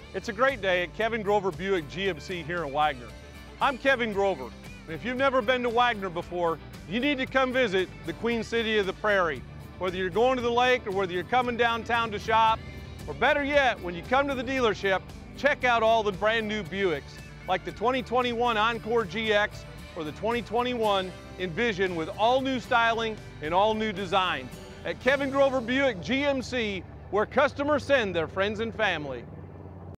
It's a great day at Kevin Grover Buick GMC here in Wagner. I'm Kevin Grover, and if you've never been to Wagner before, you need to come visit the Queen City of the Prairie. Whether you're going to the lake or whether you're coming downtown to shop, or better yet, when you come to the dealership, check out all the brand new Buicks, like the 2021 Encore GX or the 2021 Envision with all new styling and all new design. At Kevin Grover Buick GMC, where customers send their friends and family.